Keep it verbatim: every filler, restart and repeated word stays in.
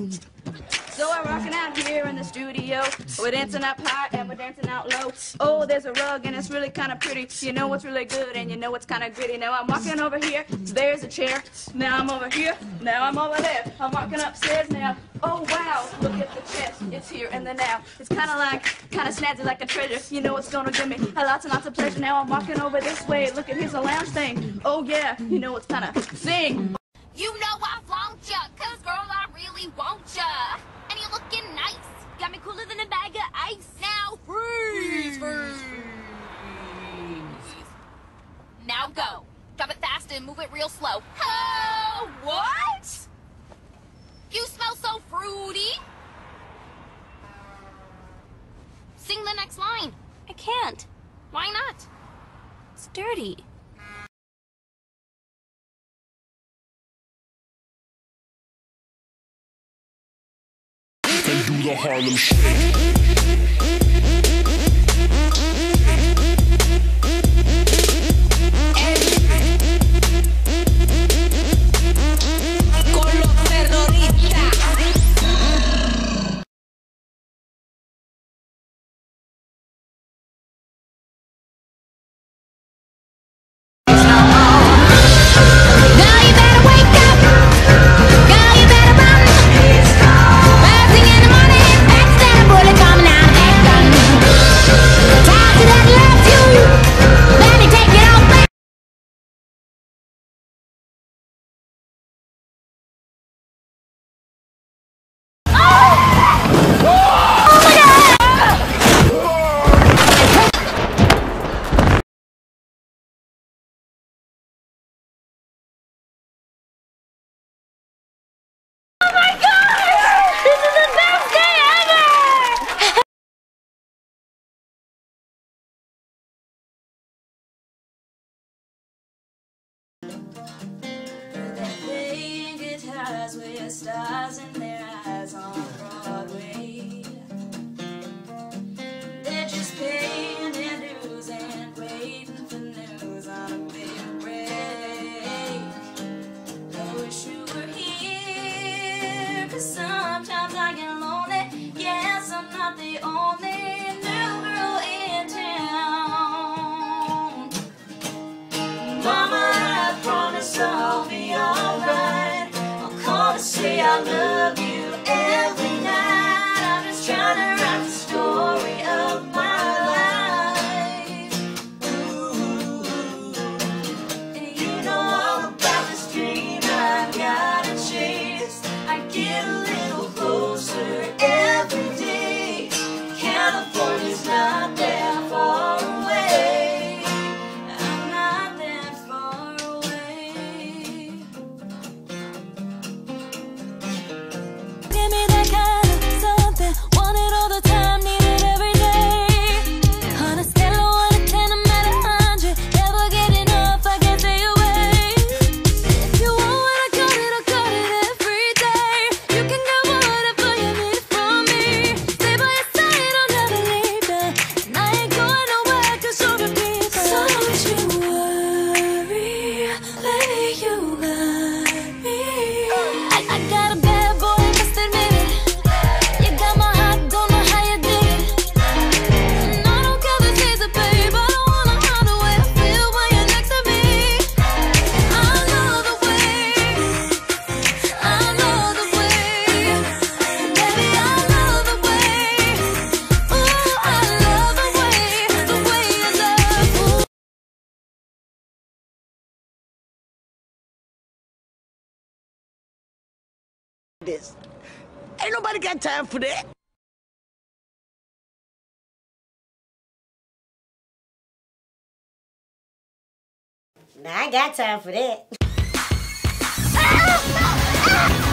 So we're rocking out here in the studio. We're dancing up high and we're dancing out low. Oh, there's a rug and it's really kind of pretty. You know what's really good and you know what's kind of gritty. Now I'm walking over here, there's a chair. Now I'm over here, now I'm over there. I'm walking upstairs now. Oh wow, look at the chest. It's here and the now. It's kind of like, kind of snazzy like a treasure. You know it's gonna give me a lots and lots of pleasure. Now I'm walking over this way. Look at here's a lounge thing. Oh yeah, you know it's kind of sing. You know I flaunt ya, cause girl I really want ya. And you looking nice, got me cooler than a bag of ice. Now freeze, freeze. Now go, drop it fast and move it real slow. Oh, what? You smell so fruity. Sing the next line. I can't. Why not? It's dirty. And do the Harlem Shake. With stars in their eyes on Broadway, they're just paying their dues and waiting for news on a big break. I wish you were here, cause sometimes I get lonely. Yes, I'm not the only new girl in town. Mama, I promise I'll be alright. Say I love you every night. I'm just trying to write the story of my life. Ooh. And you know all about this dream I've gotta chase. I get a little closer every day. California's not that far away. I'm not that far away. Give me that kind of something, want it all the time, need it every day. On a scale of one to ten, I'm at a hundred, never get enough, I can't stay away. If you want what I got it, I got it every day. You can get whatever you need from me. Stay by your side, I'll never leave you. And I ain't going nowhere, cause you're a people. So don't you worry, baby, you got me. I, I got a bad boy. This. Ain't nobody got time for that. Now I got time for that. Ah! Ah!